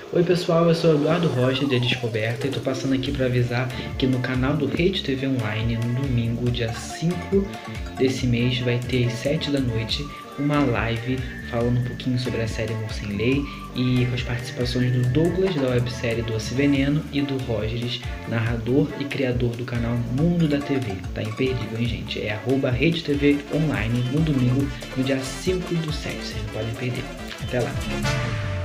Oi pessoal, eu sou Eduardo Rocha de Descoberta e tô passando aqui para avisar que no canal do Rede TV Online, no domingo, dia 5 desse mês, vai ter às 7 da noite uma live falando um pouquinho sobre a série Amor Sem Lei e com as participações do Douglas da websérie Doce Veneno e do Rogers, narrador e criador do canal Mundo da TV. Tá imperdível, hein, gente? É @Rede TV Online no domingo, no dia 5/7. Vocês não podem perder. Até lá!